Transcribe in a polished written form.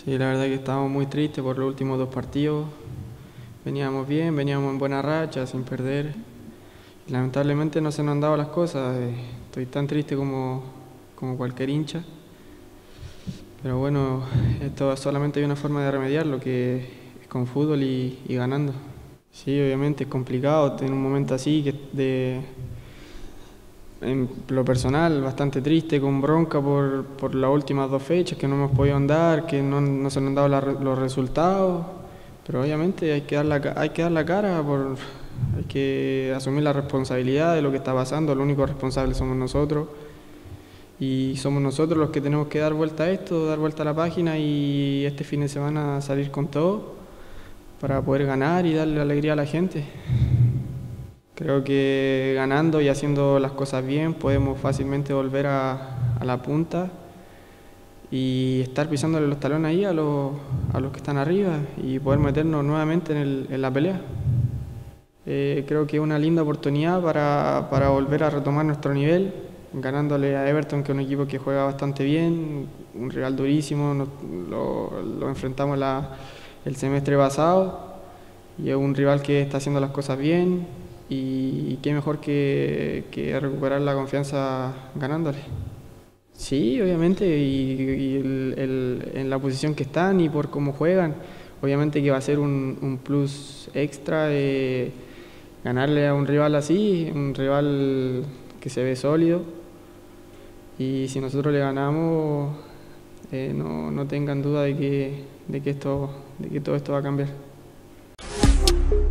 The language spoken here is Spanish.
Sí, la verdad que estábamos muy tristes por los últimos dos partidos. Veníamos bien, veníamos en buena racha, sin perder. Y lamentablemente no se nos han dado las cosas. Estoy tan triste como cualquier hincha. Pero bueno, esto solamente hay una forma de remediarlo, que es con fútbol y ganando. Sí, obviamente es complicado tener un momento así, en lo personal, bastante triste, con bronca por las últimas dos fechas, que no hemos podido andar, que no se nos han dado los resultados, pero obviamente hay que dar la cara, hay que asumir la responsabilidad de lo que está pasando. Los únicos responsables somos nosotros, y somos nosotros los que tenemos que dar vuelta a esto, dar vuelta a la página, y este fin de semana salir con todo para poder ganar y darle alegría a la gente. Creo que ganando y haciendo las cosas bien podemos fácilmente volver a la punta y estar pisándole los talones ahí a los que están arriba y poder meternos nuevamente en la pelea. Creo que es una linda oportunidad para volver a retomar nuestro nivel, ganándole a Everton, que es un equipo que juega bastante bien, un rival durísimo. Lo enfrentamos el semestre pasado y es un rival que está haciendo las cosas bien. Y qué mejor que recuperar la confianza ganándole. Sí, obviamente, en la posición que están y por cómo juegan, obviamente que va a ser un plus extra ganarle a un rival así, un rival que se ve sólido. Y si nosotros le ganamos, no tengan duda de que todo esto va a cambiar.